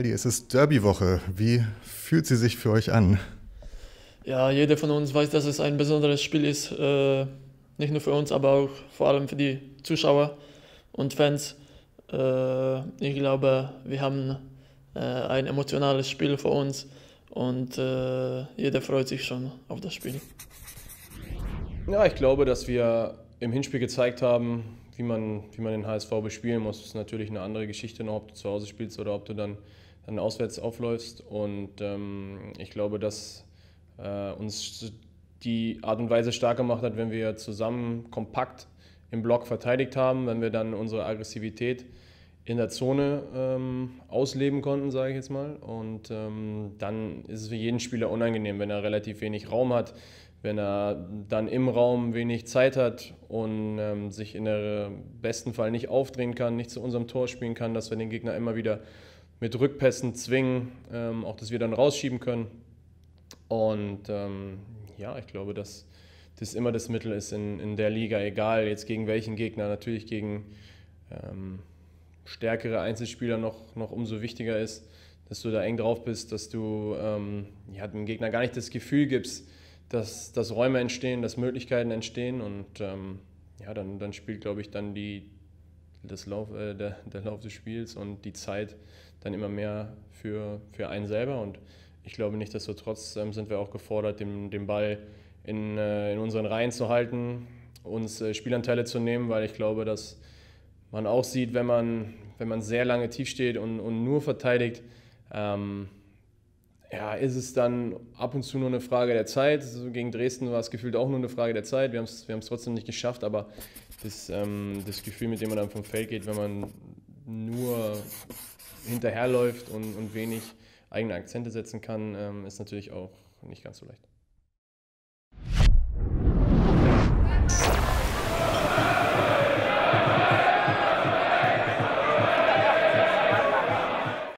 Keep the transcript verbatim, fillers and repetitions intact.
Aldi, es ist Derbywoche. Wie fühlt sie sich für euch an? Ja, jeder von uns weiß, dass es ein besonderes Spiel ist. Äh, nicht nur für uns, aber auch vor allem für die Zuschauer und Fans. Äh, ich glaube, wir haben äh, ein emotionales Spiel vor uns und äh, jeder freut sich schon auf das Spiel. Ja, ich glaube, dass wir im Hinspiel gezeigt haben, wie man, wie man den H S V bespielen muss. Das ist natürlich eine andere Geschichte, noch, ob du zu Hause spielst oder ob du dann, dann auswärts aufläufst. Und ähm, ich glaube, dass äh, uns die Art und Weise stark gemacht hat, wenn wir zusammen kompakt im Block verteidigt haben, wenn wir dann unsere Aggressivität in der Zone ähm, ausleben konnten, sage ich jetzt mal. Und ähm, dann ist es für jeden Spieler unangenehm, wenn er relativ wenig Raum hat, wenn er dann im Raum wenig Zeit hat und ähm, sich in der besten Fall nicht aufdrehen kann, nicht zu unserem Tor spielen kann, dass wir den Gegner immer wieder mit Rückpässen zwingen, ähm, auch dass wir dann rausschieben können. Und ähm, ja, ich glaube, dass das immer das Mittel ist in, in der Liga, egal jetzt gegen welchen Gegner, natürlich gegen ähm, stärkere Einzelspieler noch, noch umso wichtiger ist, dass du da eng drauf bist, dass du ähm, ja, dem Gegner gar nicht das Gefühl gibst, dass, dass Räume entstehen, dass Möglichkeiten entstehen und ähm, ja, dann, dann spielt, glaube ich, dann die, das Lauf, äh, der, der Lauf des Spiels und die Zeit dann immer mehr für, für einen selber und ich glaube, nichtsdestotrotz ähm, sind wir auch gefordert, den, den Ball in, äh, in unseren Reihen zu halten, uns äh, Spielanteile zu nehmen, weil ich glaube, dass man auch sieht, wenn man, wenn man sehr lange tief steht und, und nur verteidigt, ähm, ja, ist es dann ab und zu nur eine Frage der Zeit. So gegen Dresden war es gefühlt auch nur eine Frage der Zeit. Wir haben es wir haben es trotzdem nicht geschafft, aber das, ähm, das Gefühl, mit dem man dann vom Feld geht, wenn man nur hinterherläuft und, und wenig eigene Akzente setzen kann, ähm, ist natürlich auch nicht ganz so leicht.